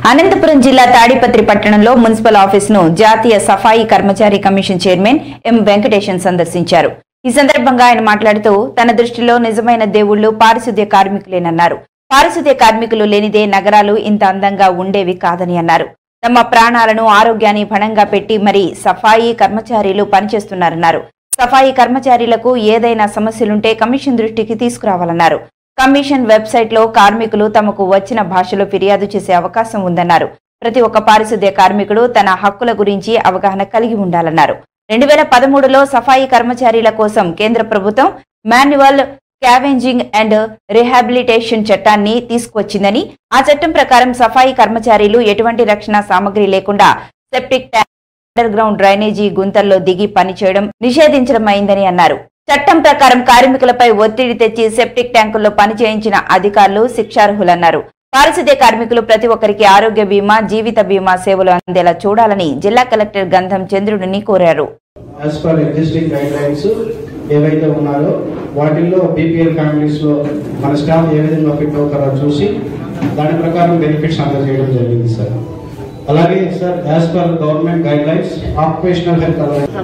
అనంతపురం జిల్లా తాడిపత్రి పట్టణంలో మున్సిపల్ ఆఫీసును జాతీయ Safai Karmachari commission chairman M Venkatesan సందర్శించారు. ఈ సందర్భంగా ఆయన మాట్లాడుతూ తన దృష్టిలో నిజమైన దేవుళ్లు పారిశుద్ధ్య కార్మికులేనన్నారు. పారిశుద్ధ్య కార్మికులు లేనిదే నగరాలు ఇంత అందంగా ఉండేవి కాదని అన్నారు. తమ ప్రాణాలను ఆరోగ్యాన్ని పణంగా పెట్టి మరి సఫాయి కర్మచారీలు పనిచేస్తున్నారన్నారు. సఫాయి కర్మచారీలకు ఏదైనా సమస్యలుంటే కమిషన్ దృష్టికి తీసుకురావాలన్నారు. కమిషన్ వెబ్సైట్ లో కార్మికులు తమకు వచ్చిన భాషలో ఫిర్యాదు చేసే అవకాశం ఉందన్నారు. ప్రతి ఒక్క పారిశుద్ధ్య కార్మికుడు తన హక్కుల గురించి అవగాహన కలిగి ఉండాలన్నారు. 2013లో సఫాయి కర్మచారీల కోసం కేంద్ర ప్రభుత్వం మాన్యువల్ స్కావెంజింగ్ అండ్ రిహాబిలిటేషన్ చట్టాన్ని తీసుకువచ్చిందని, ఆ చట్టం ప్రకారం సఫాయి కర్మచారీలు ఎటువంటి రక్షణ సామగ్రి లేకుండా septic tank, underground drainage గుంతల్లో దిగి పనిచేయడం నిషేధించడం అయిందని అన్నారు. చట్టం ప్రకారం కార్మికులపై ఒత్తిడి తెచ్చి సెప్టిక్ ట్యాంకుల్లో పనిచేయించిన అధికారులు శిక్షార్హులన్నారు. పారిశుద్ధ్య కార్మికులు ప్రతి ఒక్కరికి ఆరోగ్య బీమా, జీవిత బీమా సేవలు అందేలా చూడాలని జిల్లా కలెక్టర్ గంధం చంద్రుడిని కోరారు. ఏవైతే ఉన్నారో వాటిల్లో బీపీఎల్ ఫ్యామిలీస్ లో మన స్టాఫ్ ఏ విధంగా ఫిట్ అవుతారో చూసి దాని ప్రకారం బెనిఫిట్స్ అందజేయడం జరిగింది సార్. అలాగే sir as per government guidelines occupational health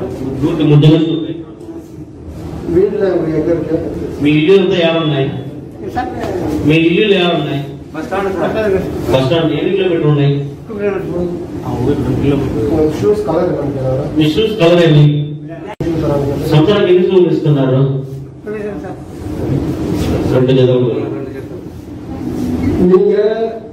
మీ ఇల్లు ఏమన్నాయి, మీ ఇల్లు ఏమన్నాయి, బస్ స్టాండ్ ఎన్ని కిలోమీటర్ ఉన్నాయి, మీ షూస్ కలర్ ఏంటి, సంవత్సరానికి ఎన్ని షూలు ఇస్తున్నారు, 2 జతలు.